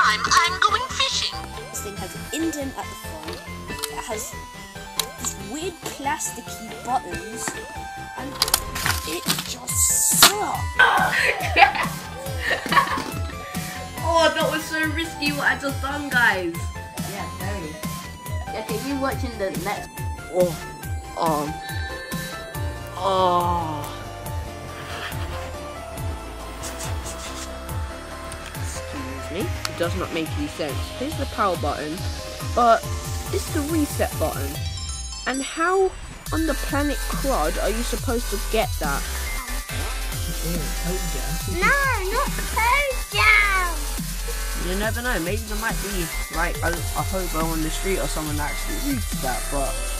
time, I'm going fishing. This thing has an indent at the front. It has these weird plasticky buttons, and it just sucks. Oh, that was so risky what I just done, guys. Yeah, very. Okay, you watching the next. Excuse me, it does not make any sense. Here's the power button, but this is the reset button. And how on the planet Crud are you supposed to get that? No, not code jam. You never know, maybe there might be like a hobo on the street or someone that actually reads that, but